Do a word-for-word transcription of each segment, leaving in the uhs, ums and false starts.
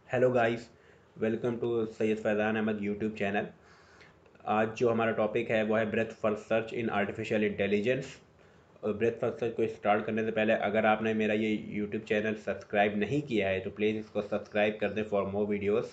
Hello guys, welcome to Syed Faizan Ahmed YouTube channel. आज जो हमारा टॉपिक है वो है breadth first search in artificial intelligence. और ब्रेथ फर्स्ट सर्च को स्टार्ट करने से पहले अगर आपने मेरा ये यूट्यूब चैनल सब्सक्राइब नहीं किया है तो प्लीज़ इसको सब्सक्राइब कर दें फॉर मोर वीडियोस।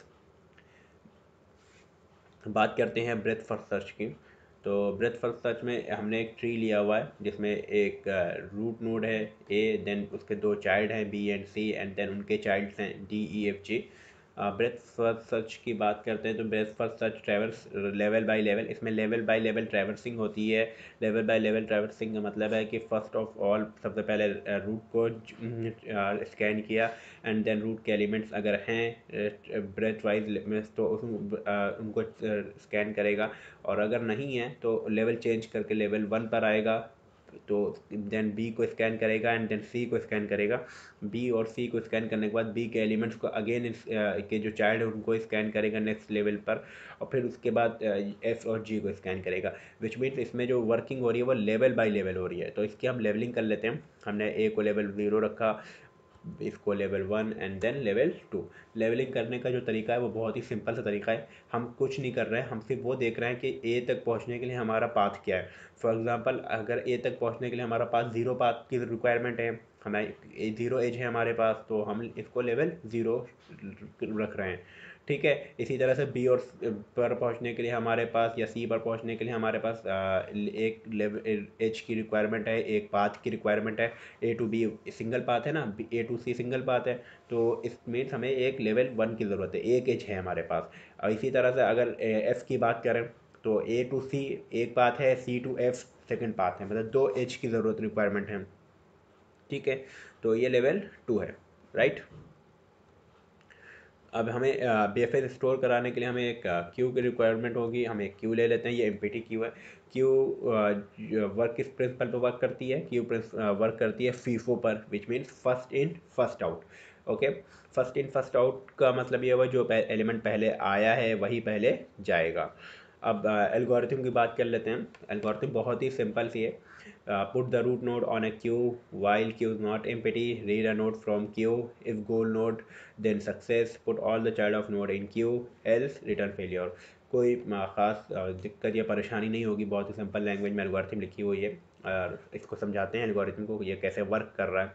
बात करते हैं ब्रेथ फर्स्ट सर्च की। तो ब्रेथ फर्स्ट सर्च में हमने एक ट्री लिया हुआ है जिसमें एक रूट नोड है ए, देन उसके दो चाइल्ड हैं B and C, and then उनके चाइल्ड्स हैं D E F G. Breadth first search की बात करते हैं तो breadth first search traverse level by level, इसमें लेवल बाय लेवल ट्रैवर्सिंग होती है। लेवल बाय लेवल ट्रैवर्सिंग का मतलब है कि फर्स्ट ऑफ ऑल सबसे पहले रूट को स्कैन किया, एंड देन रूट के एलिमेंट्स अगर हैं ब्रेथ वाइज तो उस, uh, उनको स्कैन करेगा, और अगर नहीं है तो लेवल चेंज करके लेवल वन पर आएगा। तो देन बी को स्कैन करेगा एंड देन सी को स्कैन करेगा। बी और सी को स्कैन करने के बाद बी के एलिमेंट्स को अगेन के जो चाइल्ड है उनको स्कैन करेगा नेक्स्ट लेवल पर, और फिर उसके बाद एफ और जी को स्कैन करेगा। विच मीन्स इसमें जो वर्किंग हो रही है वो लेवल बाय लेवल हो रही है। तो इसकी हम लेवलिंग कर लेते हैं। हमने ए को लेवल ज़ीरो रखा, इसको level one and then level two. Levelling करने का जो तरीका है वो बहुत ही सिंपल सा तरीका है। हम कुछ नहीं कर रहे हैं, हम सिर्फ वो देख रहे हैं कि ए तक पहुंचने के लिए हमारा पाथ क्या है। फॉर एग्जांपल, अगर ए तक पहुंचने के लिए हमारा पास ज़ीरो पाथ की रिक्वायरमेंट है, हमें ज़ीरो एज है हमारे पास, तो हम इसको लेवल ज़ीरो रख रहे हैं। ठीक है। इसी तरह से बी और पर पहुंचने के लिए हमारे पास, या सी पर पहुंचने के लिए हमारे पास आ, एक लेवल एच की रिक्वायरमेंट है, एक पाथ की रिक्वायरमेंट है। A to B single path है ना, A to C single path है, तो इस मीन्स हमें एक लेवल वन की ज़रूरत है, एक एज है हमारे पास। और इसी तरह से अगर एफ की बात करें तो ए टू सी एक पाथ है, C to F second path है, मतलब दो एज की ज़रूरत रिक्वायरमेंट है। ठीक है। तो ये लेवल टू है, राइट। अब हमें बी एफ एस स्टोर कराने के लिए हमें एक क्यू की रिक्वायरमेंट होगी। हम एक क्यू ले लेते हैं, ये एम पी टी क्यू है। क्यू वर्क किस प्रिंसिपल पर वर्क करती है? क्यू वर्क करती है फीफो पर, which means first in first out. Okay. First in first out का मतलब ये हुआ जो एलिमेंट पहले आया है वही पहले जाएगा। अब एल्गोरिथम की बात कर लेते हैं। एल्गोरिथम बहुत ही सिंपल सी है। Put the root node on a queue while queue is not empty, read a node from queue, if goal node then success, put all the child of node in queue, else return failure। कोई ख़ास दिक्कत या परेशानी नहीं होगी, बहुत ही simple language में एल्गोरिथम लिखी हुई है। और इसको समझाते हैं एल्गोरिथम को ये कैसे वर्क कर रहा है।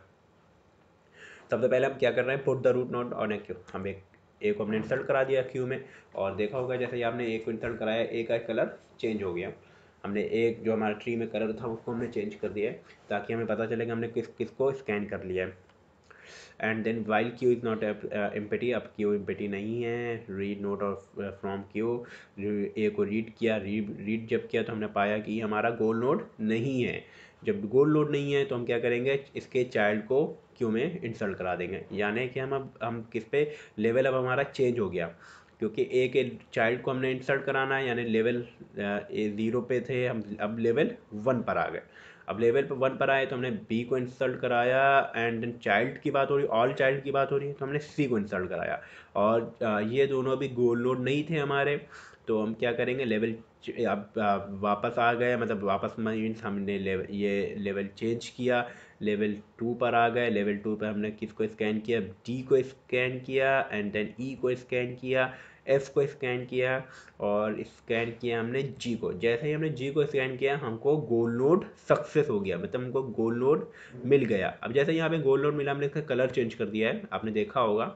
सबसे पहले हम क्या कर रहे हैं, put the root node on a queue. हम एक ए को हमने इंसर्ट करा दिया क्यू में, और देखा होगा जैसे ही आपने ए को इंसर्ट कराया ए का कलर चेंज हो गया। हमने एक जो हमारा ट्री में कलर था उसको हमने चेंज कर दिया है ताकि हमें पता चले कि हमने किस किसको स्कैन कर लिया है। And then while queue is not empty, अब क्यू एम्पटी नहीं है, read node off from queue. A को रीड किया, रीड रीड जब किया तो हमने पाया कि हमारा गोल नोड नहीं है। जब गोल नोड नहीं है तो हम क्या करेंगे, इसके चाइल्ड को क्यू में इंसर्ट करा देंगे, यानी कि हम अब हम किस पे लेवल अब हमारा चेंज हो गया, क्योंकि ए के चाइल्ड को हमने इंसर्ट कराना है, यानी लेवल ए ज़ीरो पे थे, हम अब लेवल वन पर आ गए। अब लेवल पर वन पर आए तो हमने बी को इंसल्ट कराया, एंड देन चाइल्ड की बात हो रही, ऑल चाइल्ड की बात हो रही है तो हमने सी को इंसल्ट कराया। और आ, ये दोनों अभी गोल नोड नहीं थे हमारे, तो हम क्या करेंगे, लेवल अब आ, वापस आ गए, मतलब वापस मीन्स हमने लेवल ये लेवल चेंज किया, लेवल टू पर आ गए। लेवल टू पर हमने किसको स्कैन किया, डी को स्कैन किया, एंड देन ई को स्कैन किया, एफ को स्कैन किया, और स्कैन किया हमने जी को। जैसे ही हमने जी को स्कैन किया हमको गोल नोड सक्सेस हो गया, मतलब हमको गोल नोड मिल गया। अब जैसे यहाँ पे गोल नोड मिला, हमने इसका कलर चेंज कर दिया है, आपने देखा होगा।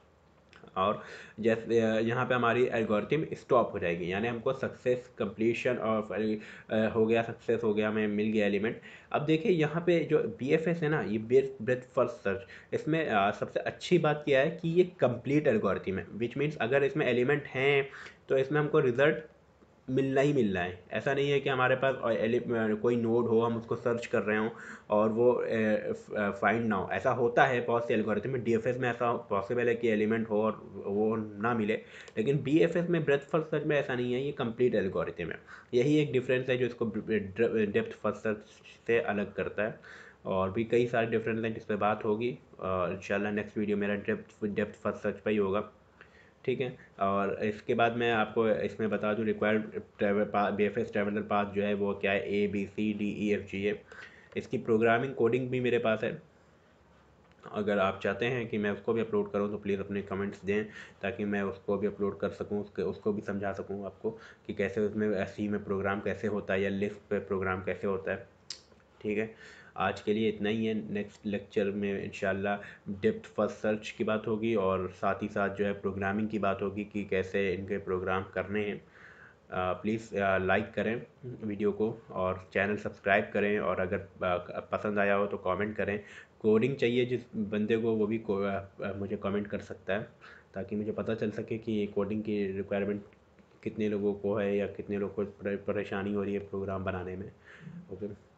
और जैसे यहाँ पे हमारी एल्गोरिथम स्टॉप हो जाएगी, यानी हमको सक्सेस कंप्लीशन ऑफ हो गया, सक्सेस हो गया, हमें मिल गया एलिमेंट। अब देखिए यहाँ पे जो बी एफ एस है ना, ये ब्रेथ फर्स्ट सर्च, इसमें आ, सबसे अच्छी बात क्या है कि ये कंप्लीट एल्गोरिथम है, विच मीन्स अगर इसमें एलिमेंट हैं तो इसमें हमको रिजल्ट मिलना ही मिलना है। ऐसा नहीं है कि हमारे पास और एलि- कोई नोड हो, हम उसको सर्च कर रहे हों और वो फाइंड ना हो। ऐसा होता है बहुत से एल्गोरिथम में, डीएफएस में ऐसा पॉसिबल है कि एलिमेंट हो और वो ना मिले, लेकिन बीएफएस में ब्रेथ फर्स्ट सर्च में ऐसा नहीं है, ये कंप्लीट एल्गोरिथम है। यही एक डिफरेंस है जो इसको डेप्थ फर्स्ट सर्च से अलग करता है। और भी कई सारे डिफरेंस हैं जिस पर बात होगी, और इंशाल्लाह नेक्स्ट वीडियो मेरा डेप्थ डेप्थ फर्स्ट सर्च पर ही होगा। ठीक है। और इसके बाद मैं आपको इसमें बता दूं, required travel B F S traveller path जो है वो क्या है, A B C D E F G है। इसकी प्रोग्रामिंग कोडिंग भी मेरे पास है, अगर आप चाहते हैं कि मैं उसको भी अपलोड करूं तो प्लीज़ अपने कमेंट्स दें, ताकि मैं उसको भी अपलोड कर सकूं, उसके उसको भी समझा सकूं आपको कि कैसे उसमें सी में प्रोग्राम कैसे होता है या लिस्ट पे प्रोग्राम कैसे होता है। ठीक है, आज के लिए इतना ही है। नेक्स्ट लेक्चर में इंशाल्लाह डेप्थ फर्स्ट सर्च की बात होगी और साथ ही साथ जो है प्रोग्रामिंग की बात होगी कि कैसे इनके प्रोग्राम करने हैं। प्लीज़ लाइक करें वीडियो को और चैनल सब्सक्राइब करें, और अगर आ, पसंद आया हो तो कमेंट करें। कोडिंग चाहिए जिस बंदे को, वो भी को, आ, आ, मुझे कमेंट कर सकता है, ताकि मुझे पता चल सके कि कोडिंग की रिक्वायरमेंट कितने लोगों को है या कितने लोगों को परेशानी हो रही है प्रोग्राम बनाने में। ओके।